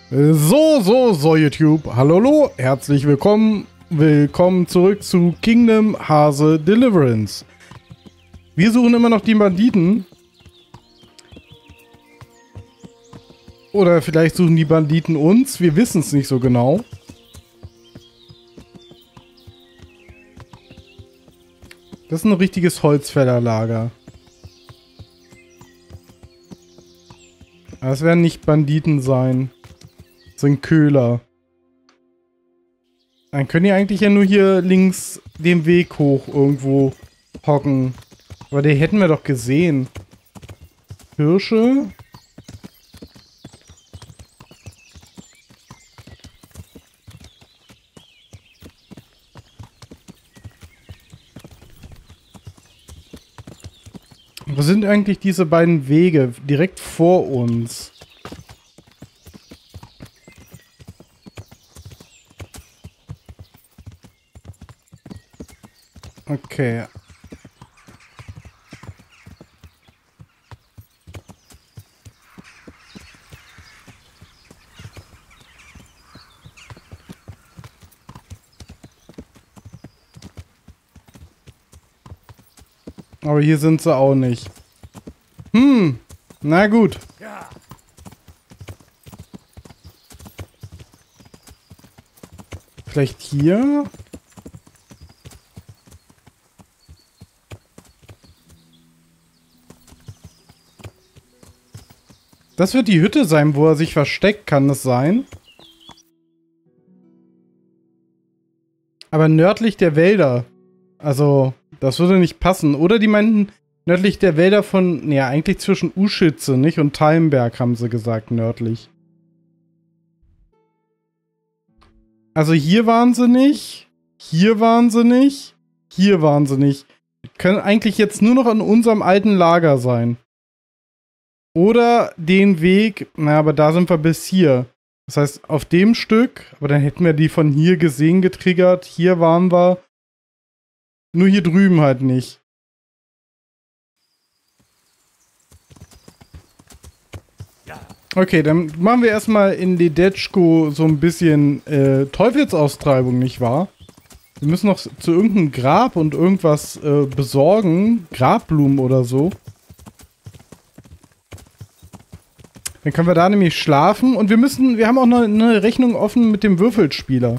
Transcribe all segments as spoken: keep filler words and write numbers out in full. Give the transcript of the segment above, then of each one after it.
So, so, so, YouTube. Hallo, hallo, herzlich willkommen. Willkommen zurück zu Kingdom Hase Deliverance. Wir suchen immer noch die Banditen. Oder vielleicht suchen die Banditen uns. Wir wissen es nicht so genau. Das ist ein richtiges Holzfällerlager. Das werden nicht Banditen sein. Das sind Köhler. Dann können die eigentlich ja nur hier links den Weg hoch irgendwo hocken. Aber die hätten wir doch gesehen. Hirsche? Wo sind eigentlich diese beiden Wege? Direkt vor uns. Okay. Aber hier sind sie auch nicht. Hm, na gut. Ja. Vielleicht hier? Das wird die Hütte sein, wo er sich versteckt, kann es sein? Aber nördlich der Wälder. Also, das würde nicht passen. Oder die meinten nördlich der Wälder von, ja, eigentlich zwischen Uschitze, nicht? Und Talmberg, haben sie gesagt, nördlich. Also hier waren sie nicht. Hier waren sie nicht. Hier waren sie nicht. Wir können eigentlich jetzt nur noch an unserem alten Lager sein. Oder den Weg, na, aber da sind wir bis hier. Das heißt, auf dem Stück, aber dann hätten wir die von hier gesehen getriggert. Hier waren wir. Nur hier drüben halt nicht. Ja. Okay, dann machen wir erstmal in Ledetschko so ein bisschen äh, Teufelsaustreibung, nicht wahr? Wir müssen noch zu irgendeinem Grab und irgendwas äh, besorgen. Grabblumen oder so. Dann können wir da nämlich schlafen. Und wir müssen, wir haben auch noch eine Rechnung offen mit dem Würfelspieler.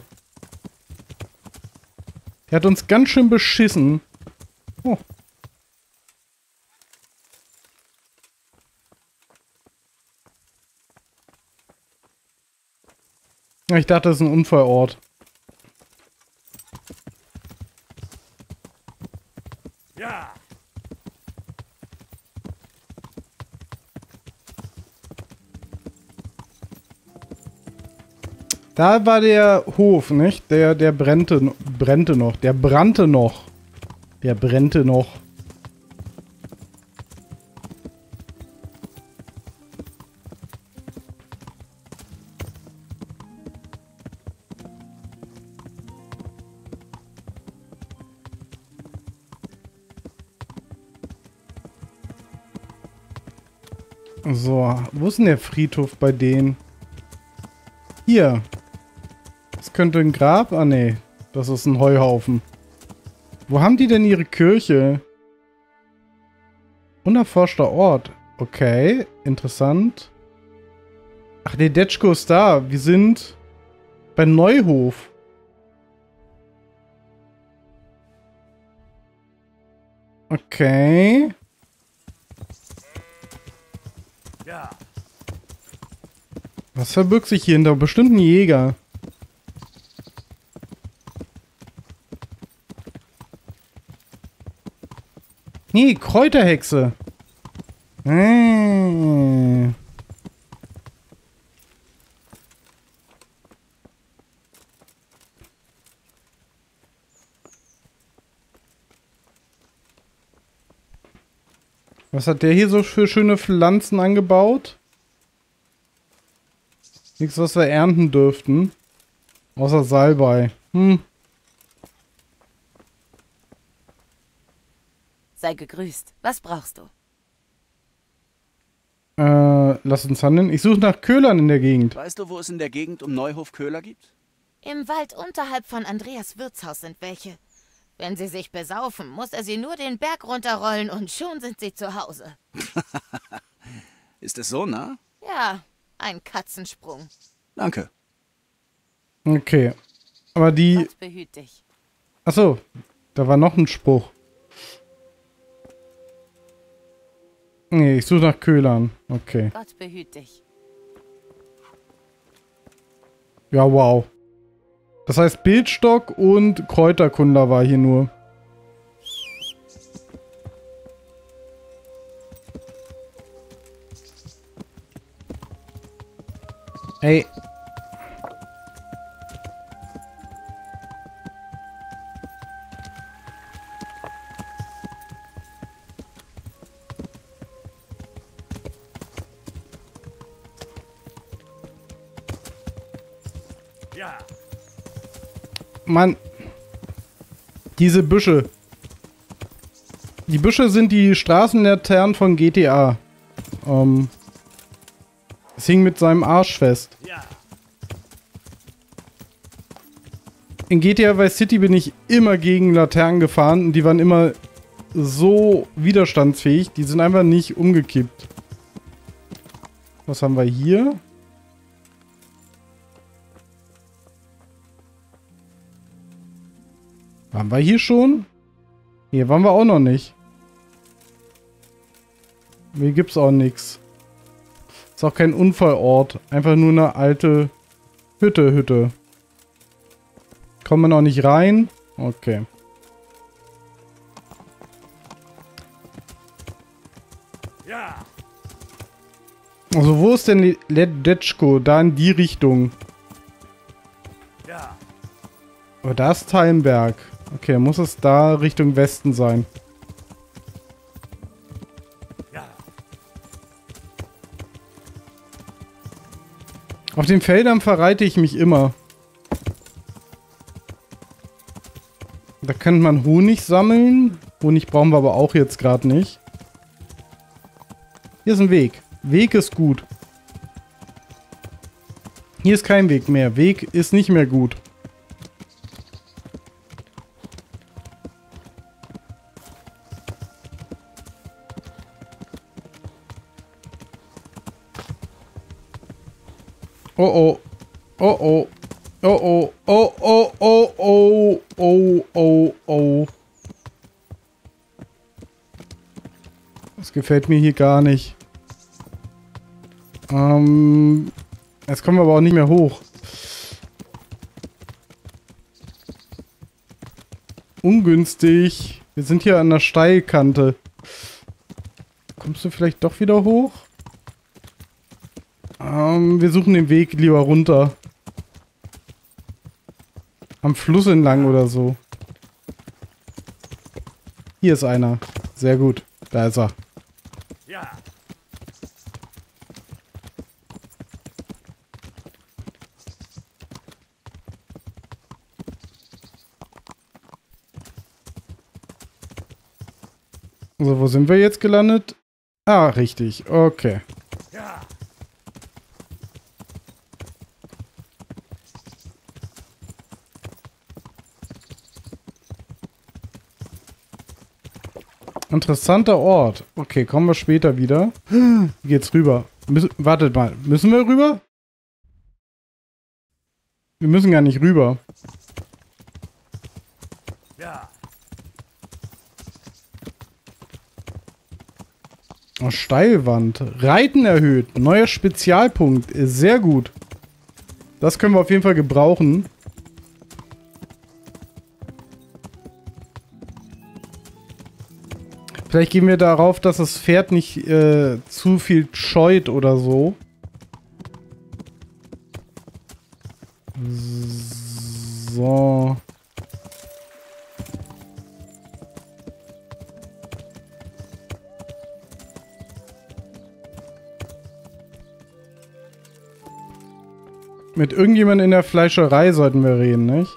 Er hat uns ganz schön beschissen. Oh. Ja, ich dachte, das ist ein Unfallort. Ja. Da war der Hof, nicht? Der, der brennte, brennte noch. Der brannte noch. Der brennte noch. So, wo ist denn der Friedhof bei denen? Hier. Das könnte ein Grab? Ah, nee. Das ist ein Heuhaufen. Wo haben die denn ihre Kirche? Unerforschter Ort. Okay, interessant. Ach, der Detschko ist da. Wir sind bei Neuhof. Okay. Ja. Was verbirgt sich hier hinter? Bestimmt ein Jäger. Nee, Kräuterhexe. Äh. Was hat der hier so für schöne Pflanzen angebaut? Nichts, was wir ernten dürften. Außer Salbei. Hm. Sei gegrüßt. Was brauchst du? Äh. Äh, lass uns handeln. Ich suche nach Köhlern in der Gegend. Weißt du, wo es in der Gegend um Neuhof Köhler gibt? Im Wald unterhalb von Andreas Wirtshaus sind welche. Wenn sie sich besaufen, muss er sie nur den Berg runterrollen und schon sind sie zu Hause. Ist es so, nah? Ja, ein Katzensprung. Danke. Okay. Aber die... Gott behüt dich. Achso, da war noch ein Spruch. Nee, ich suche nach Köhlern. Okay. Gott behüt dich. Ja, wow. Das heißt, Bildstock und Kräuterkunder war hier nur. Ey. Ja. Mann. Diese Büsche. Die Büsche sind die Straßenlaternen von G T A. Ähm. Es hing mit seinem Arsch fest. Ja. In G T A Vice City bin ich immer gegen Laternen gefahren und die waren immer so widerstandsfähig. Die sind einfach nicht umgekippt. Was haben wir hier? Waren wir hier schon? Hier waren wir auch noch nicht. Hier gibt's auch nichts. Ist auch kein Unfallort. Einfach nur eine alte Hütte, Hütte. Kommt man auch nicht rein? Okay. Ja. Also wo ist denn Ledetschko? Da in die Richtung. Ja. Aber da ist Talmberg. Okay, dann muss es da Richtung Westen sein. Ja. Auf den Feldern verreite ich mich immer. Da könnte man Honig sammeln. Honig brauchen wir aber auch jetzt gerade nicht. Hier ist ein Weg. Weg ist gut. Hier ist kein Weg mehr. Weg ist nicht mehr gut. Oh oh. Oh oh. Oh oh. Oh oh oh oh. Oh oh oh. Das gefällt mir hier gar nicht. Ähm. Jetzt kommen wir aber auch nicht mehr hoch. Ungünstig. Wir sind hier an der Steilkante. Kommst du vielleicht doch wieder hoch? Ähm, wir suchen den Weg lieber runter. Am Fluss entlang oder so. Hier ist einer. Sehr gut. Da ist er. Ja. So, wo sind wir jetzt gelandet? Ah, richtig. Okay. Ja. Interessanter Ort. Okay, kommen wir später wieder. Wie geht's rüber? Müssen, wartet mal. Müssen wir rüber? Wir müssen gar nicht rüber. Ja. Oh, Steilwand. Reiten erhöht. Neuer Spezialpunkt. Ist sehr gut. Das können wir auf jeden Fall gebrauchen. Vielleicht gehen wir darauf, dass das Pferd nicht äh, zu viel scheut oder so. So. Mit irgendjemandem in der Fleischerei sollten wir reden, nicht?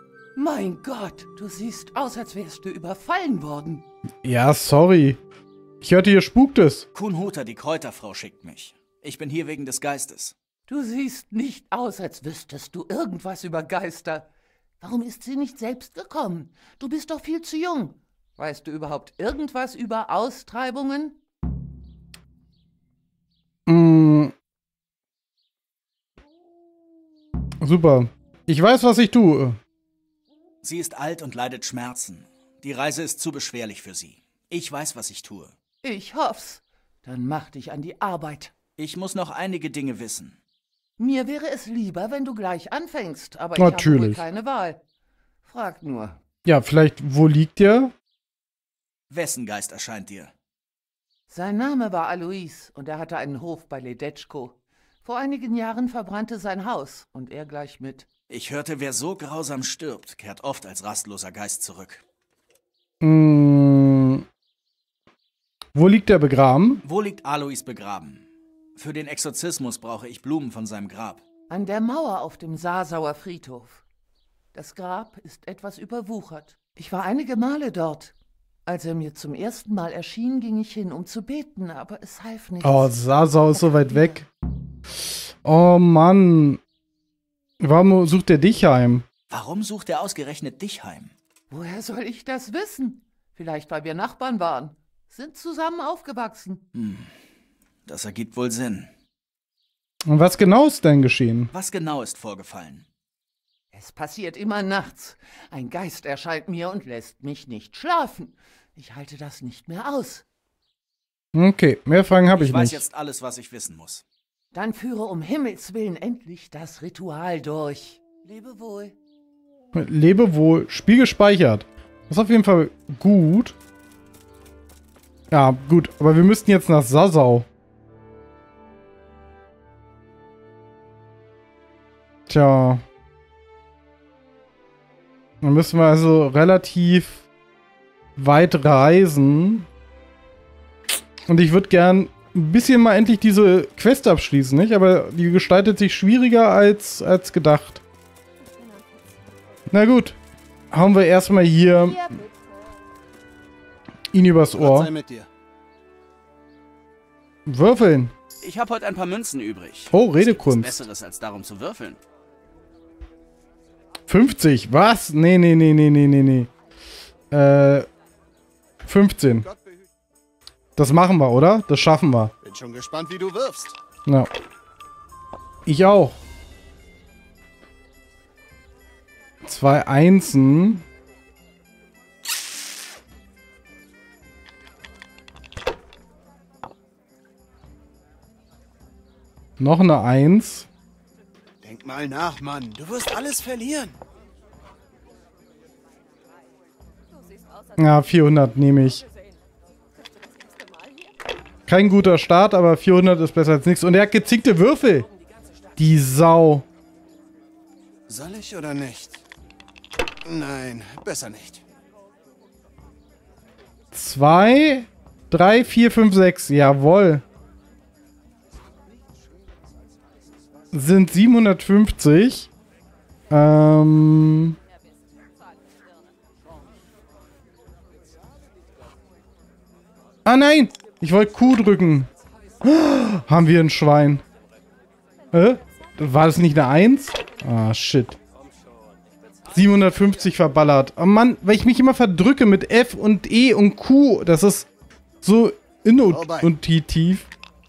Mein Gott, du siehst aus, als wärst du überfallen worden. Ja, sorry. Ich hörte, hier spukt es. Kunhuter, die Kräuterfrau, schickt mich. Ich bin hier wegen des Geistes. Du siehst nicht aus, als wüsstest du irgendwas über Geister. Warum ist sie nicht selbst gekommen? Du bist doch viel zu jung. Weißt du überhaupt irgendwas über Austreibungen? Mm. Super. Ich weiß, was ich tue. Sie ist alt und leidet Schmerzen. Die Reise ist zu beschwerlich für sie. Ich weiß, was ich tue. Ich hoff's. Dann mach dich an die Arbeit. Ich muss noch einige Dinge wissen. Mir wäre es lieber, wenn du gleich anfängst, aber ich Natürlich. habe wohl keine Wahl. Frag nur. Ja, vielleicht, wo liegt der? Wessen Geist erscheint dir? Sein Name war Alois und er hatte einen Hof bei Ledetschko. Vor einigen Jahren verbrannte sein Haus und er gleich mit. Ich hörte, wer so grausam stirbt, kehrt oft als rastloser Geist zurück. Mm. Wo liegt er begraben? Wo liegt Alois begraben? Für den Exorzismus brauche ich Blumen von seinem Grab. An der Mauer auf dem Sasauer Friedhof. Das Grab ist etwas überwuchert. Ich war einige Male dort. Als er mir zum ersten Mal erschien, ging ich hin, um zu beten, aber es half nichts. Oh, Sasau ist so weit weg. Oh Mann. Warum sucht er dich heim? Warum sucht er ausgerechnet dich heim? Woher soll ich das wissen? Vielleicht, weil wir Nachbarn waren. Sind zusammen aufgewachsen. Hm, das ergibt wohl Sinn. Und was genau ist denn geschehen? Was genau ist vorgefallen? Es passiert immer nachts. Ein Geist erscheint mir und lässt mich nicht schlafen. Ich halte das nicht mehr aus. Okay, mehr Fragen habe ich, Ich weiß nicht. jetzt alles, was ich wissen muss. Dann führe um Himmels Willen endlich das Ritual durch. Lebe wohl. Lebe wohl. Spiel gespeichert. Das ist auf jeden Fall gut. Ja, gut. Aber wir müssten jetzt nach Sasau. Tja. Dann müssen wir also relativ weit reisen. Und ich würde gern ein bisschen mal endlich diese Quest abschließen, nicht? Aber die gestaltet sich schwieriger als, als gedacht. Na gut. Hauen wir erstmal hier ihn übers Gott Ohr. sei mit dir. Würfeln. Ich habe heute ein paar Münzen übrig. Oh, Es gibt Redekunst. nichts Besseres, als darum zu würfeln. fünfzig. Was? Nee, nee, nee, nee, nee, nee, nee. Äh, fünfzehn. Gott behüte. Das machen wir, oder? Das schaffen wir. Bin schon gespannt, wie du wirfst. Ja. Ich auch. Zwei Einsen. Noch eine Eins. Denk mal nach, Mann. Du wirst alles verlieren. Ja, vierhundert nehme ich. Kein guter Start, aber vierhundert ist besser als nichts. Und er hat gezinkte Würfel. Die Sau. Soll ich oder nicht? Nein, besser nicht. Zwei, drei, vier, fünf, sechs. Jawohl. Sind siebenhundertfünfzig. Ähm. Ah nein! Ich wollte Q drücken. Haben wir ein Schwein. Hä? War das nicht eine Eins? Ah, shit. siebenhundertfünfzig verballert. Oh Mann, weil ich mich immer verdrücke mit F und E und Q. Das ist so intuitiv.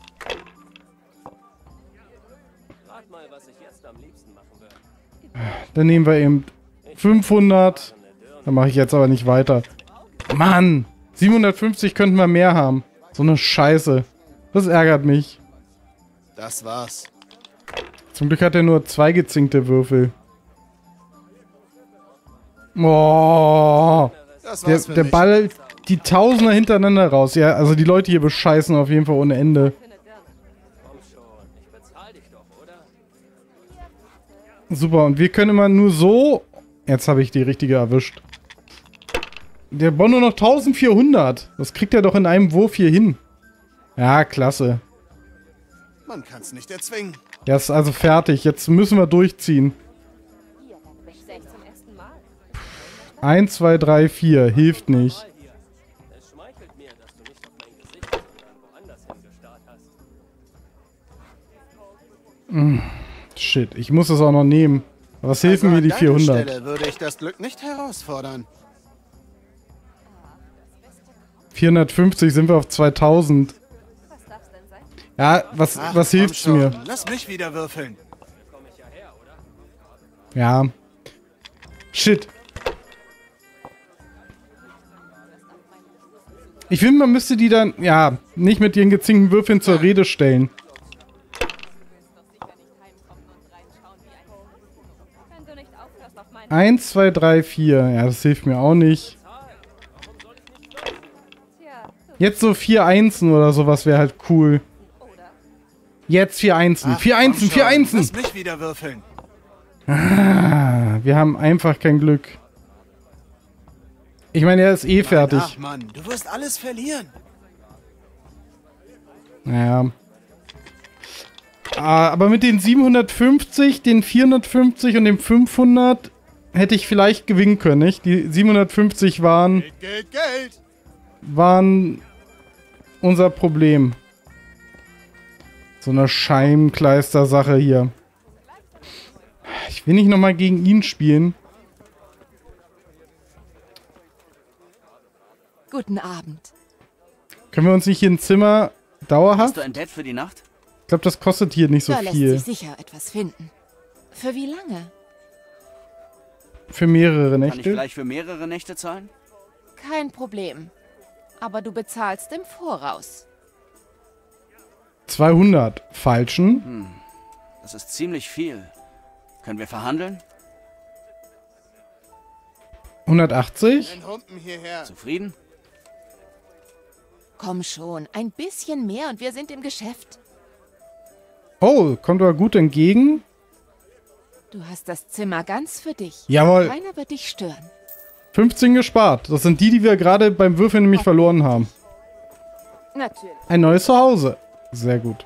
Dann nehmen wir eben fünfhundert. Dann mache ich jetzt aber nicht weiter. Mann! siebenhundertfünfzig könnten wir mehr haben. So eine Scheiße. Das ärgert mich. Das war's. Zum Glück hat er nur zwei gezinkte Würfel. Oh, Das der, war's für der mich. Ball die Tausender hintereinander raus. Ja, also die Leute hier bescheißen auf jeden Fall ohne Ende. Super, und wir können immer nur so... Jetzt habe ich die richtige erwischt. Der braucht nur noch eintausendvierhundert. Das kriegt er doch in einem Wurf hier hin. Ja, klasse. Man kann's nicht erzwingen. Ja, ist also fertig. Jetzt müssen wir durchziehen. Eins, zwei, drei, vier. Hilft nicht. Shit, ich muss es auch noch nehmen. Was helfen Also mir an die deiner vierhundert? Stelle würde ich das Glück nicht herausfordern. vierhundertfünfzig sind wir auf zweitausend. Ja, was, Ach, was komm hilft's schon. mir? Lass mich wieder würfeln. Ja. Shit. Ich finde, man müsste die dann, ja, nicht mit ihren gezinkten Würfeln zur Rede stellen. Eins, zwei, drei, vier. Ja, das hilft mir auch nicht. Jetzt so vier Einsen oder sowas wäre halt cool. Jetzt vier Einsen. Ach, Vier komm Einsen, schon. vier Einsen. Lass mich wieder würfeln. Ah, wir haben einfach kein Glück. Ich meine, er ist eh fertig. Ach Mann, du wirst alles verlieren. Naja. Ah, aber mit den siebenhundertfünfzig, den vierhundertfünfzig und dem fünfhundert hätte ich vielleicht gewinnen können, nicht? Die siebenhundertfünfzig waren, Geld, Geld, Geld. waren unser Problem. So eine Scheibenkleister-Sache hier. Ich will nicht nochmal gegen ihn spielen. Guten Abend. Können wir uns nicht hier ein Zimmer Hast dauerhaft? du ein Bett für die Nacht? Ich glaube, das kostet hier nicht so Da lässt viel. sich sicher etwas finden. Für wie lange? Für mehrere Kann ich Nächte. vielleicht für mehrere Nächte zahlen? Kein Problem. Aber du bezahlst im Voraus. zweihundert. Falschen. Das ist ziemlich viel. Können wir verhandeln? hundertachtzig. Den Humpen hierher. Zufrieden? Komm schon, ein bisschen mehr und wir sind im Geschäft. Oh, kommt aber gut entgegen. Du hast das Zimmer ganz für dich. Jawohl. Keiner wird dich stören. fünfzehn gespart. Das sind die, die wir gerade beim Würfeln nämlich verloren haben. Natürlich. Ein neues Zuhause. Sehr gut.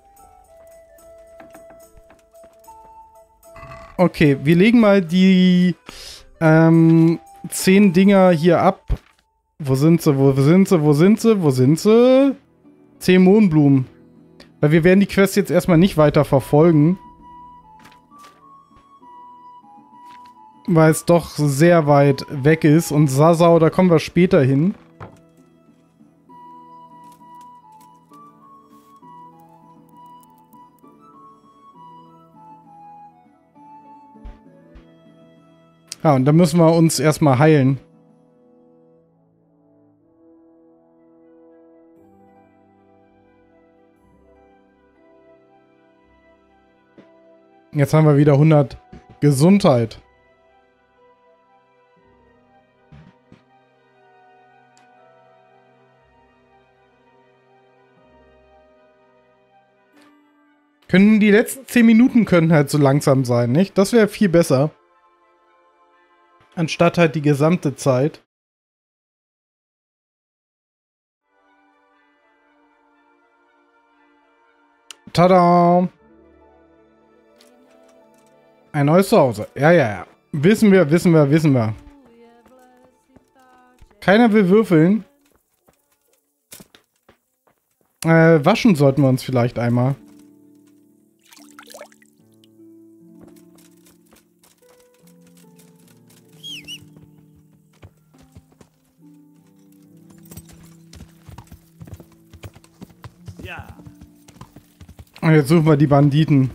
Okay, wir legen mal die ähm, zehn Dinger hier ab. Wo sind sie? Wo sind sie? Wo sind sie? Wo sind sie? zehn Mohnblumen. Weil wir werden die Quest jetzt erstmal nicht weiter verfolgen. Weil es doch sehr weit weg ist. Und Sasau, da kommen wir später hin. Ja, und dann müssen wir uns erstmal heilen. Jetzt haben wir wieder hundert Gesundheit. Können die letzten zehn Minuten können halt so langsam sein, nicht? Das wäre viel besser. Anstatt halt die gesamte Zeit. Tada! Ein neues Zuhause. Ja, ja, ja. Wissen wir, wissen wir, wissen wir. Keiner will würfeln. Äh, waschen sollten wir uns vielleicht einmal. Ja. Und jetzt suchen wir die Banditen.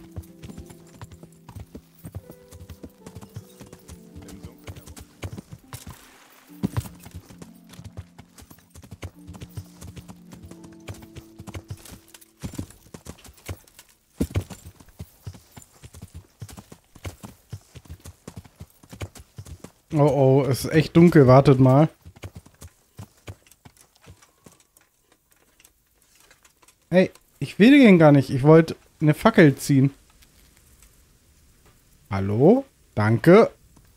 Oh oh, es ist echt dunkel, wartet mal. Hey, ich will den gar nicht. Ich wollte eine Fackel ziehen. Hallo? Danke.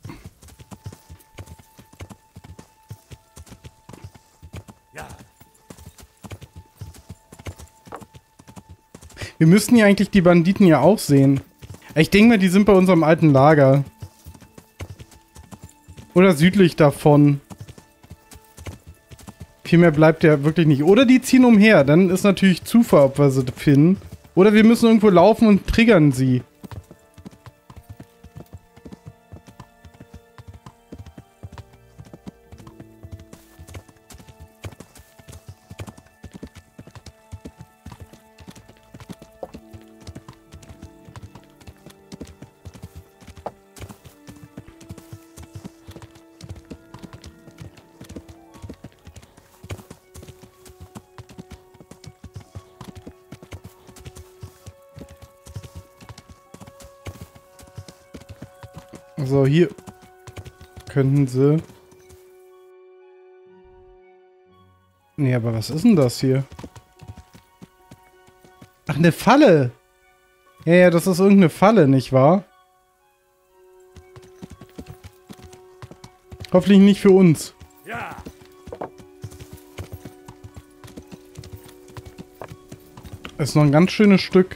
Ja. Wir müssten ja eigentlich die Banditen ja auch sehen. Ich denke mal, die sind bei unserem alten Lager. Oder südlich davon. Viel mehr bleibt ja wirklich nicht. Oder die ziehen umher. Dann ist natürlich Zufall, ob wir sie finden. Oder wir müssen irgendwo laufen und triggern sie. So, hier könnten sie... Nee, aber was ist denn das hier? Ach, eine Falle! Ja, ja, das ist irgendeine Falle, nicht wahr? Hoffentlich nicht für uns. Ja. Das ist noch ein ganz schönes Stück.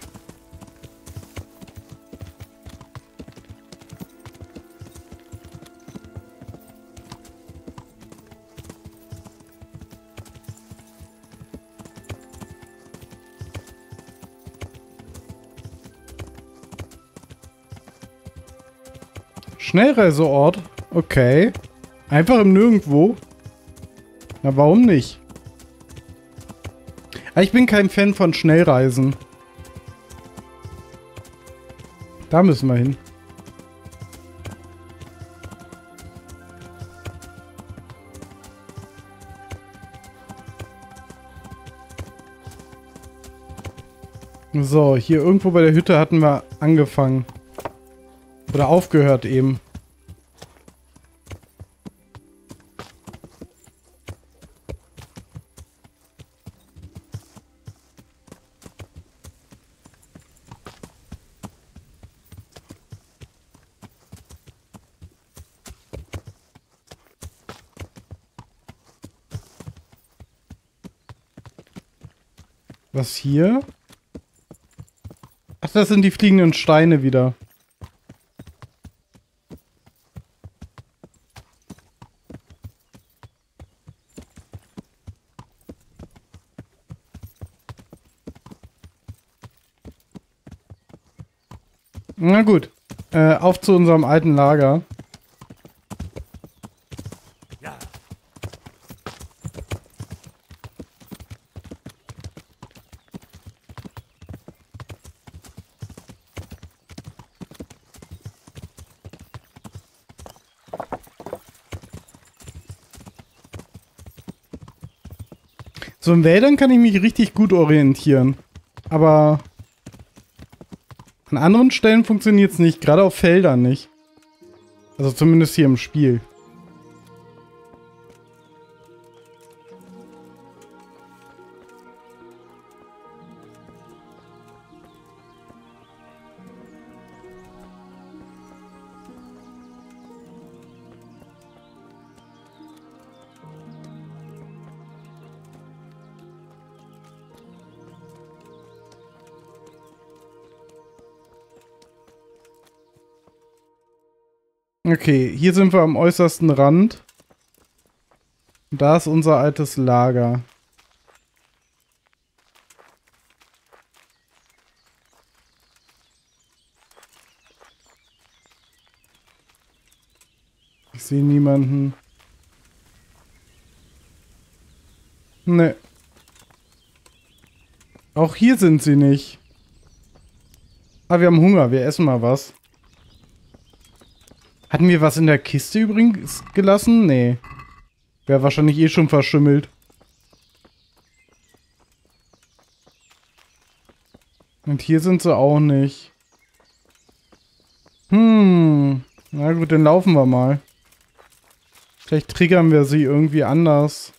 Schnellreiseort? Okay. Einfach im Nirgendwo? Na, warum nicht? Aber ich bin kein Fan von Schnellreisen. Da müssen wir hin. So, hier irgendwo bei der Hütte hatten wir angefangen. Oder aufgehört eben. Was hier? Ach, das sind die fliegenden Steine wieder. Na gut. Äh, auf zu unserem alten Lager. Ja. So in Wäldern kann ich mich richtig gut orientieren. Aber an anderen Stellen funktioniert es nicht. Gerade auf Feldern nicht. Also zumindest hier im Spiel. Okay, hier sind wir am äußersten Rand. Da ist unser altes Lager. Ich sehe niemanden. Ne. Auch hier sind sie nicht. Ah, wir haben Hunger. Wir essen mal was. Hatten wir was in der Kiste übrigens gelassen? Nee. Wäre wahrscheinlich eh schon verschimmelt. Und hier sind sie auch nicht. Hm. Na gut, dann laufen wir mal. Vielleicht triggern wir sie irgendwie anders.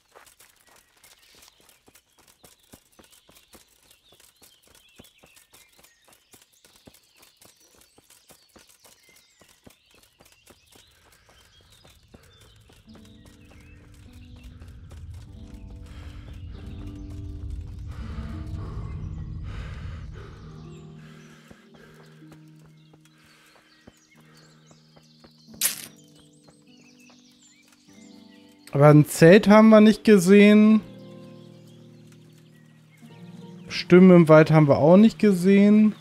Aber ein Zelt haben wir nicht gesehen. Stimmen im Wald haben wir auch nicht gesehen.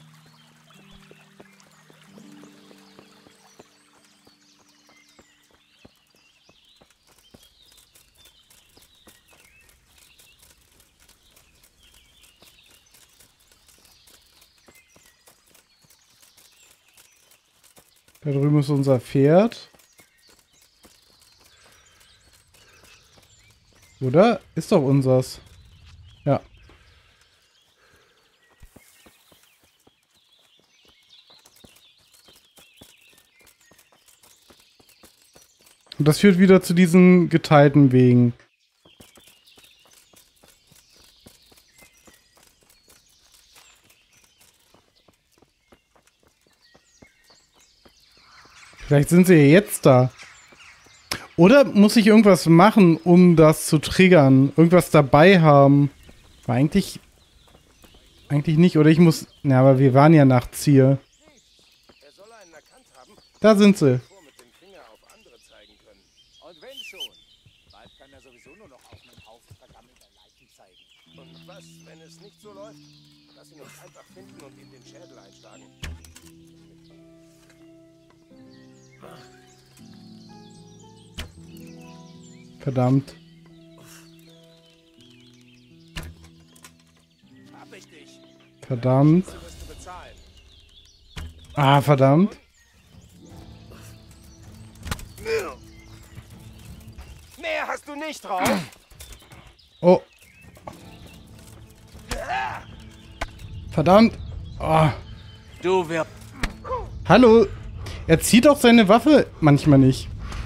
Da drüben ist unser Pferd. Oder? Ist doch unsers. Ja. Und das führt wieder zu diesen geteilten Wegen. Vielleicht sind sie ja jetzt da. Oder muss ich irgendwas machen, um das zu triggern? Irgendwas dabei haben? War eigentlich... Eigentlich nicht. Oder ich muss... Na, aber wir waren ja nachts hier. Da sind sie. Und was, wenn es nicht so läuft? Lass ihn uns einfach finden und ihm den Schädel einschlagen. Verdammt. Hab ich dich. Verdammt. Das wirst du bezahlen. Ah, verdammt. Mehr hast du nicht drauf. Oh. Verdammt. Oh. Du wirst... Hallo. Er zieht auch seine Waffe manchmal nicht.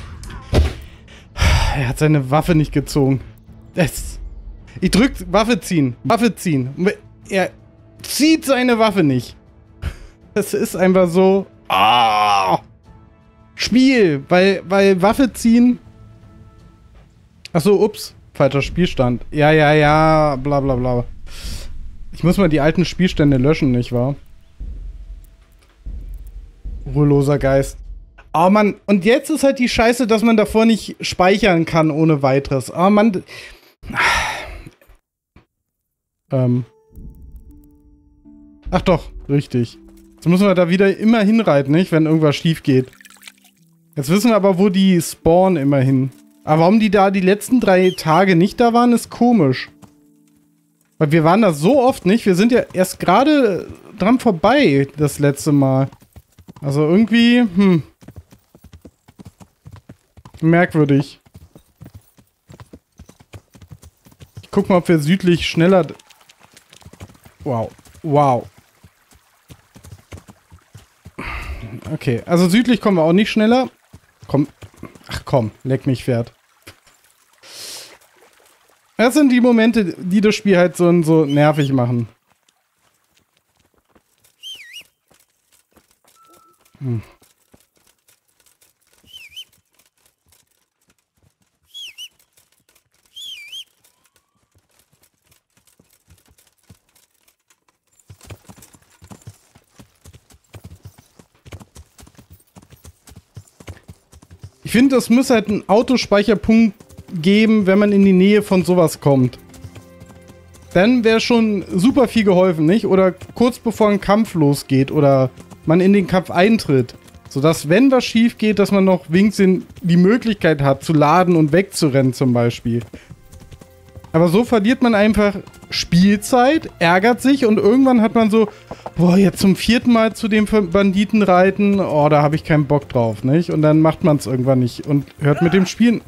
Er hat seine Waffe nicht gezogen. Das. Ich drück Waffe ziehen. Waffe ziehen. Er zieht seine Waffe nicht. Das ist einfach so. Ah. Spiel. Weil, weil Waffe ziehen. Achso, ups. Falscher Spielstand. Ja, ja, ja. Bla bla bla. Ich muss mal die alten Spielstände löschen, nicht wahr? Ruheloser Geist. Oh Mann, und jetzt ist halt die Scheiße, dass man davor nicht speichern kann ohne weiteres. Oh Mann. Ähm. Ach doch, richtig. Jetzt müssen wir da wieder immer hinreiten, nicht? Wenn irgendwas schief geht. Jetzt wissen wir aber, wo die spawnen immerhin. Aber warum die da die letzten drei Tage nicht da waren, ist komisch. Weil wir waren da so oft nicht. Wir sind ja erst gerade dran vorbei das letzte Mal. Also irgendwie, hm. Merkwürdig. Ich guck mal, ob wir südlich schneller... Wow. Wow. Okay, also südlich kommen wir auch nicht schneller. Komm. Ach komm, leck mich, Pferd. Das sind die Momente, die das Spiel halt so, so nervig machen. Hm. Ich finde, es muss halt einen Autospeicherpunkt geben, wenn man in die Nähe von sowas kommt. Dann wäre schon super viel geholfen, nicht? Oder kurz bevor ein Kampf losgeht oder man in den Kampf eintritt. Sodass, wenn was schief geht, dass man noch wenigstens die Möglichkeit hat, zu laden und wegzurennen zum Beispiel. Aber so verliert man einfach Spielzeit, ärgert sich und irgendwann hat man so, boah, jetzt zum vierten Mal zu dem Banditen reiten, oh, da habe ich keinen Bock drauf, nicht? Und dann macht man es irgendwann nicht und hört mit dem Spielen.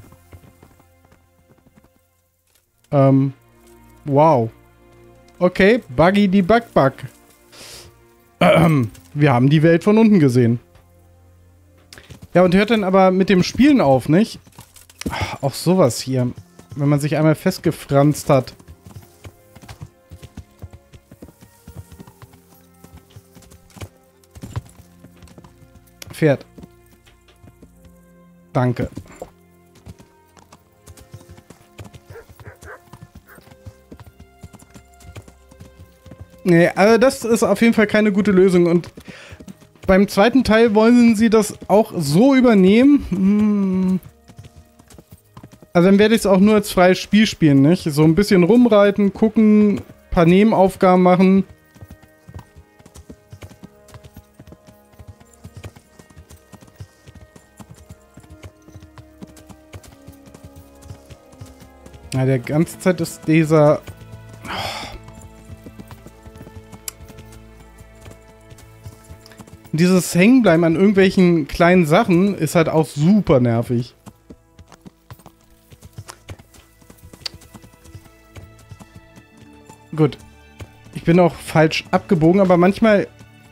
Ähm, wow. Okay, Buggy die Bug Bug. Ähm, wir haben die Welt von unten gesehen. Ja, und hört dann aber mit dem Spielen auf, nicht? Ach, auch sowas hier. Wenn man sich einmal festgefranst hat. Pferd. Danke. Nee, also das ist auf jeden Fall keine gute Lösung. Und beim zweiten Teil wollen sie das auch so übernehmen. Hm. Also dann werde ich es auch nur als freies Spiel spielen, nicht? So ein bisschen rumreiten, gucken, paar Nebenaufgaben machen. Ja, der ganze Zeit ist dieser... Oh. Dieses Hängenbleiben an irgendwelchen kleinen Sachen ist halt auch super nervig. Gut. Ich bin auch falsch abgebogen, aber manchmal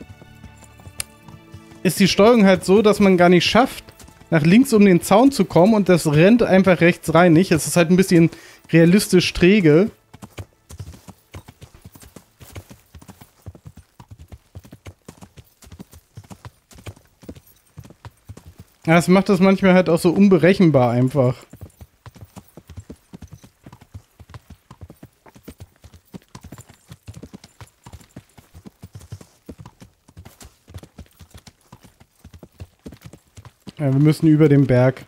ist die Steuerung halt so, dass man gar nicht schafft, nach links um den Zaun zu kommen und das rennt einfach rechts rein, nicht? Es ist halt ein bisschen realistisch träge. Ja, das macht das manchmal halt auch so unberechenbar einfach. Ja, wir müssen über den Berg.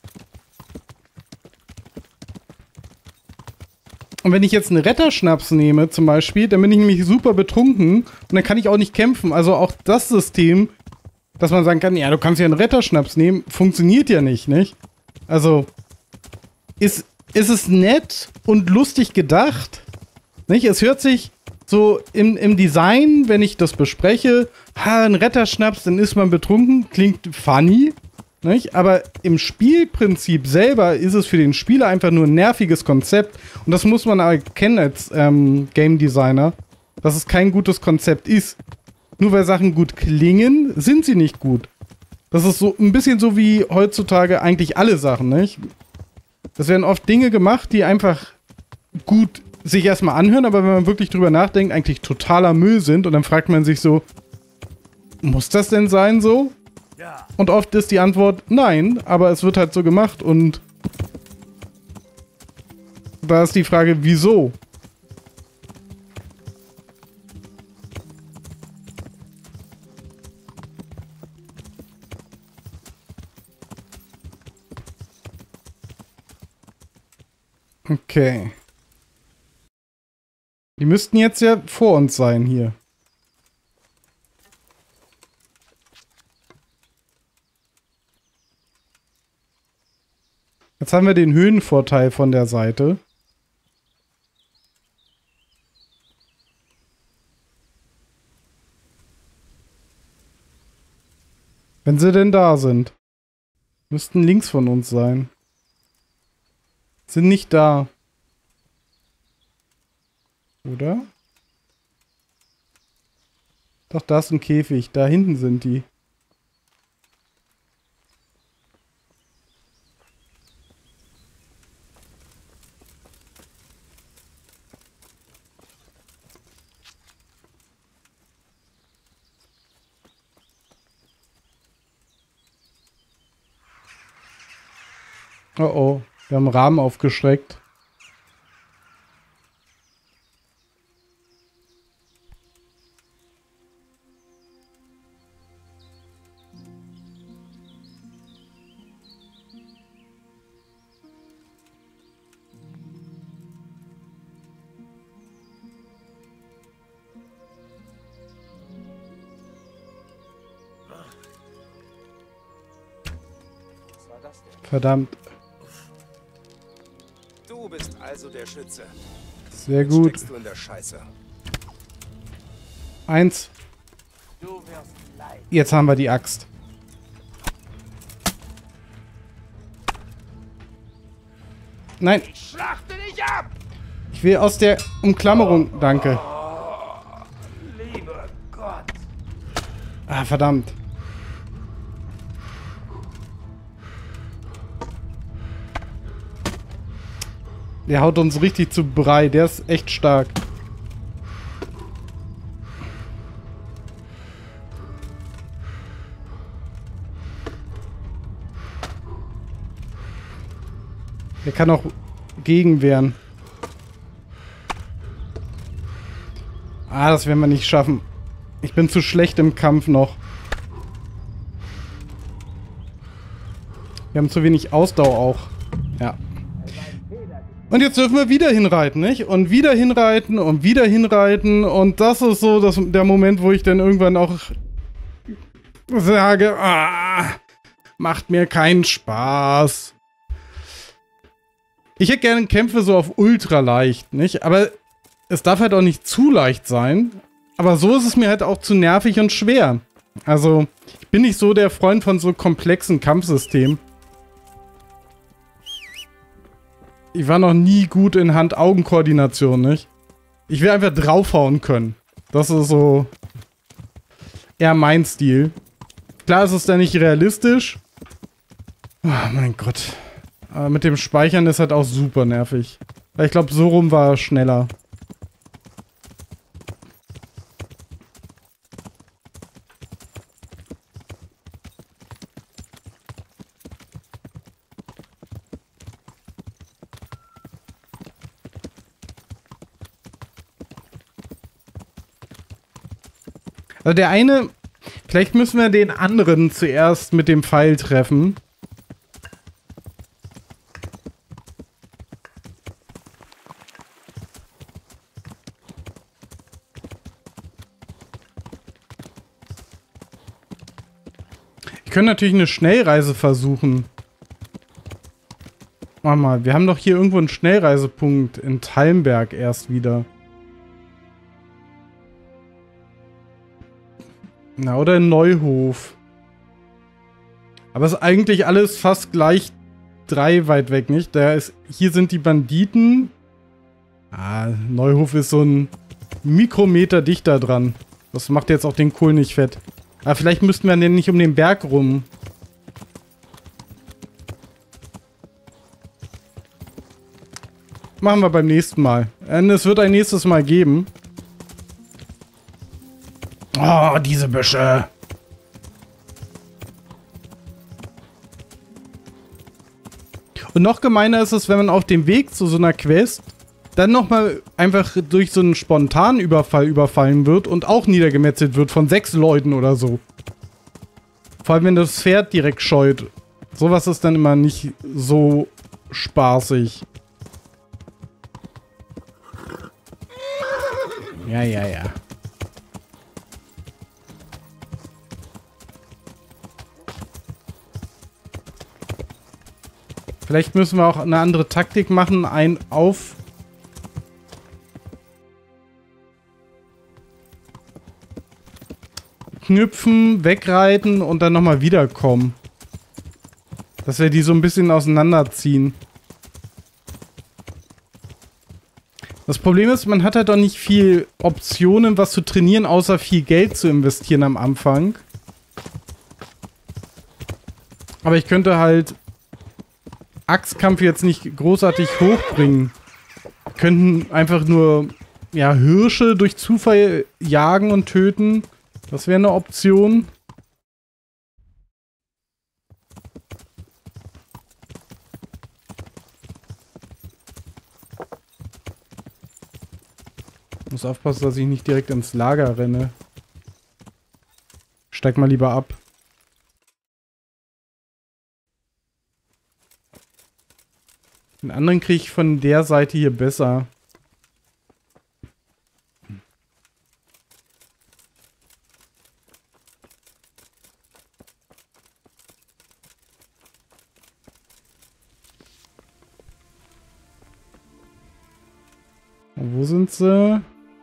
Und wenn ich jetzt einen Retterschnaps nehme zum Beispiel, dann bin ich nämlich super betrunken und dann kann ich auch nicht kämpfen. Also auch das System, dass man sagen kann, ja, du kannst ja einen Retterschnaps nehmen, funktioniert ja nicht, nicht? Also ist, ist es nett und lustig gedacht, nicht? Es hört sich so im, im Design, wenn ich das bespreche, ha, ein Retterschnaps, dann ist man betrunken, klingt funny. Nicht? Aber im Spielprinzip selber ist es für den Spieler einfach nur ein nerviges Konzept. Und das muss man erkennen als ähm, Game Designer, dass es kein gutes Konzept ist. Nur weil Sachen gut klingen, sind sie nicht gut. Das ist so ein bisschen so wie heutzutage eigentlich alle Sachen, nicht? Es werden oft Dinge gemacht, die einfach gut sich erstmal anhören, aber wenn man wirklich drüber nachdenkt, eigentlich totaler Müll sind. Und dann fragt man sich so, muss das denn sein so? Ja. Und oft ist die Antwort nein, aber es wird halt so gemacht und da ist die Frage, wieso? Okay. Die müssten jetzt ja vor uns sein hier. Jetzt haben wir den Höhenvorteil von der Seite. Wenn sie denn da sind. Müssten links von uns sein. Sind nicht da. Oder? Doch, da ist ein Käfig. Da hinten sind die. Oh oh, wir haben Rahmen aufgestreckt. Was war das denn? Verdammt. Du bist also der Schütze. Sehr Jetzt gut. steckst du in der Scheiße. Eins. Jetzt haben wir die Axt. Nein. Ich schlachte dich ab! Ich will aus der Umklammerung. Danke. Liebe Gott. Ah, verdammt. Der haut uns richtig zu Brei. Der ist echt stark. Der kann auch gegenwehren. Ah, das werden wir nicht schaffen. Ich bin zu schlecht im Kampf noch. Wir haben zu wenig Ausdauer auch. Ja. Und jetzt dürfen wir wieder hinreiten, nicht? Und wieder hinreiten und wieder hinreiten. Und das ist so das, der Moment, wo ich dann irgendwann auch sage, ah, macht mir keinen Spaß. Ich hätte gerne Kämpfe so auf ultra leicht, nicht? Aber es darf halt auch nicht zu leicht sein. Aber so ist es mir halt auch zu nervig und schwer. Also, ich bin nicht so der Freund von so komplexen Kampfsystemen. Ich war noch nie gut in Hand-Augen-Koordination, nicht? Ich will einfach draufhauen können. Das ist so eher mein Stil. Klar ist es dann nicht realistisch. Oh mein Gott. Aber mit dem Speichern ist halt auch super nervig. Weil ich glaube, so rum war er schneller. Also der eine, vielleicht müssen wir den anderen zuerst mit dem Pfeil treffen. Ich könnte natürlich eine Schnellreise versuchen. Warte mal, wir haben doch hier irgendwo einen Schnellreisepunkt in Talmberg erst wieder. Na, oder in Neuhof. Aber es ist eigentlich alles fast gleich drei weit weg, nicht? Da ist, hier sind die Banditen. Ah, Neuhof ist so ein Mikrometer dichter dran. Das macht jetzt auch den Kohl nicht fett. Aber vielleicht müssten wir denn nicht um den Berg rum. Machen wir beim nächsten Mal. Es wird ein nächstes Mal geben. Oh, diese Büsche. Und noch gemeiner ist es, wenn man auf dem Weg zu so einer Quest dann nochmal einfach durch so einen spontanen Überfall überfallen wird und auch niedergemetzelt wird von sechs Leuten oder so. Vor allem, wenn das Pferd direkt scheut. Sowas ist dann immer nicht so spaßig. Ja, ja, ja. Vielleicht müssen wir auch eine andere Taktik machen. Ein auf... Knüpfen, wegreiten und dann nochmal wiederkommen. Dass wir die so ein bisschen auseinanderziehen. Das Problem ist, man hat halt doch nicht viel Optionen, was zu trainieren, außer viel Geld zu investieren am Anfang. Aber ich könnte halt Axtkampf jetzt nicht großartig hochbringen. Wir könnten einfach nur ja, Hirsche durch Zufall jagen und töten. Das wäre eine Option. Ich muss aufpassen, dass ich nicht direkt ins Lager renne. Steig mal lieber ab. Den anderen kriege ich von der Seite hier besser. Wo sind sie?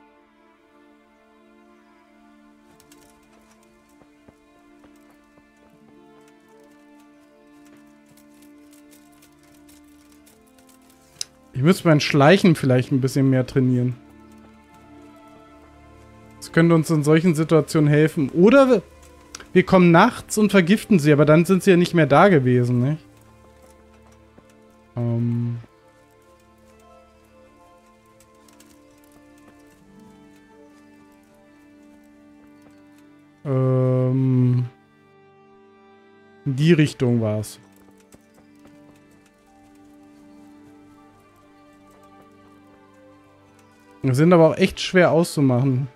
Ich müsste mein Schleichen vielleicht ein bisschen mehr trainieren. Das könnte uns in solchen Situationen helfen. Oder wir, wir kommen nachts und vergiften sie, aber dann sind sie ja nicht mehr da gewesen, nicht? Ähm... Ähm, in die Richtung war es. Wir sind aber auch echt schwer auszumachen.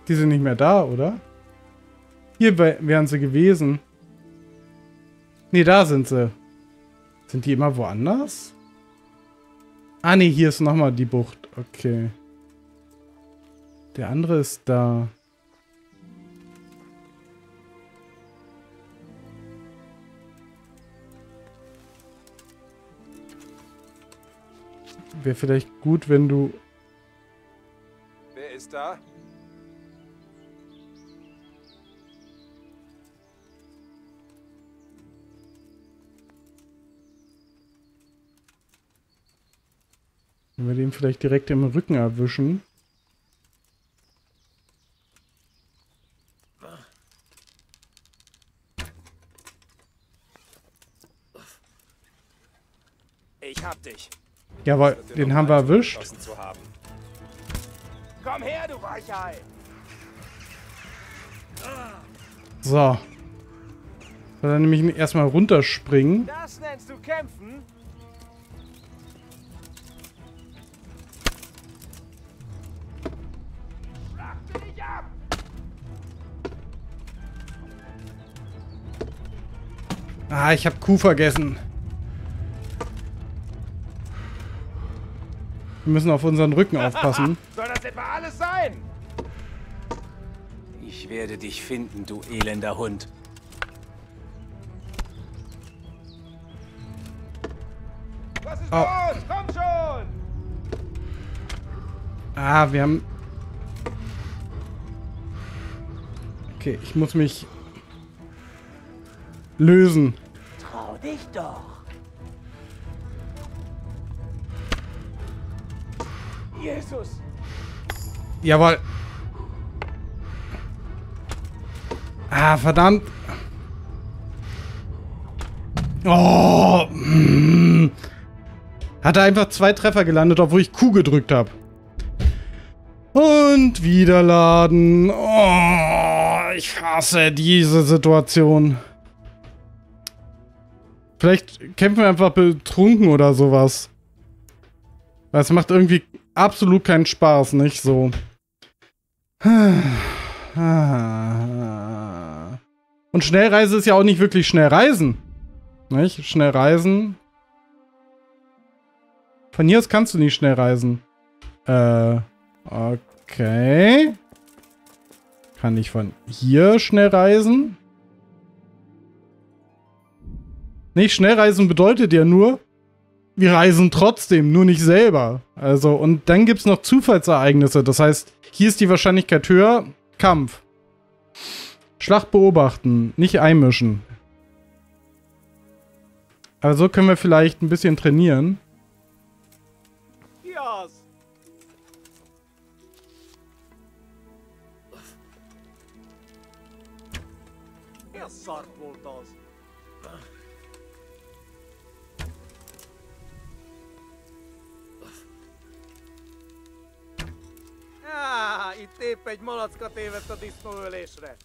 Die sind nicht mehr da, oder? Hier wären sie gewesen. Nee, da sind sie. Sind die immer woanders? Ah, nee, hier ist nochmal die Bucht. Okay. Der andere ist da. Wäre vielleicht gut, wenn du... Wer ist da? Wenn wir den vielleicht direkt im Rücken erwischen. Ich hab dich. Jawohl, den haben wir erwischt. Zu haben. Komm her, du Weichei! So. Soll er nämlich erstmal runterspringen. Das nennst du kämpfen? Rachte dich ab! Ah, ich hab Kuh vergessen. Wir müssen auf unseren Rücken aufpassen. Soll das etwa alles sein? Ich werde dich finden, du elender Hund. Was ist Oh. los? Komm schon! Ah, wir haben... Okay, ich muss mich lösen. Trau dich doch! Jesus! Jawohl. Ah, verdammt. Oh. Mm. Hat er einfach zwei Treffer gelandet, obwohl ich Q gedrückt habe. Und wieder laden. Oh, ich hasse diese Situation. Vielleicht kämpfen wir einfach betrunken oder sowas. Weil es macht irgendwie absolut keinen Spaß, nicht so. Und Schnellreise ist ja auch nicht wirklich schnell reisen. Nicht? Schnell reisen. Von hier aus kannst du nicht schnell reisen. Äh, okay. Kann ich von hier schnell reisen? Nicht schnell reisen bedeutet ja nur, wir reisen trotzdem, nur nicht selber. Also, und dann gibt es noch Zufallsereignisse. Das heißt, hier ist die Wahrscheinlichkeit höher. Kampf. Schlacht beobachten, nicht einmischen. Aber so können wir vielleicht ein bisschen trainieren. Yes. Er sagt wohl das. Ah, itt épp egy malacka tévedt a disznóölésre.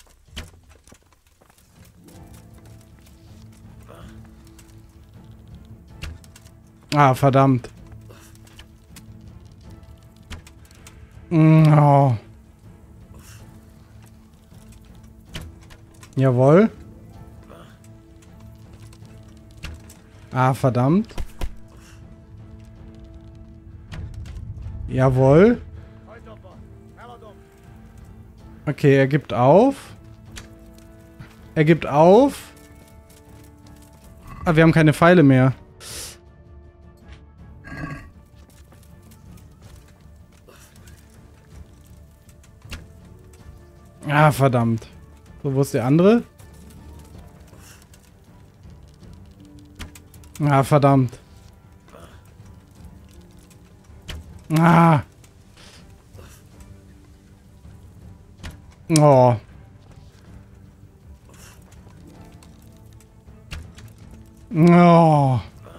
Ah, verdammt. Mm, oh. Jawohl. Ah, verdammt. Jawohl. Okay, er gibt auf. Er gibt auf. Ah, wir haben keine Pfeile mehr. Ah, verdammt. So, wo ist der andere? Ah, verdammt. Ah. Oh. Oh.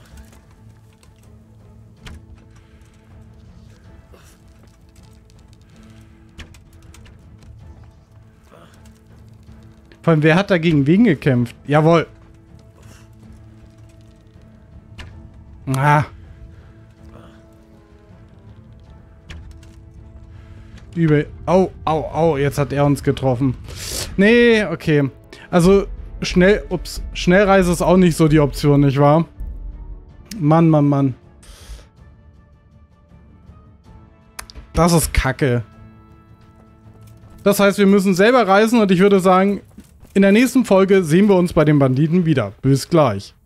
Vor allem, wer hat dagegen wen gekämpft? Jawohl. Ah. Übel. Au, au, au, jetzt hat er uns getroffen. Nee, okay. Also, schnell, ups, Schnellreise ist auch nicht so die Option, nicht wahr? Mann, Mann, Mann. Das ist Kacke. Das heißt, wir müssen selber reisen und ich würde sagen, in der nächsten Folge sehen wir uns bei den Banditen wieder. Bis gleich.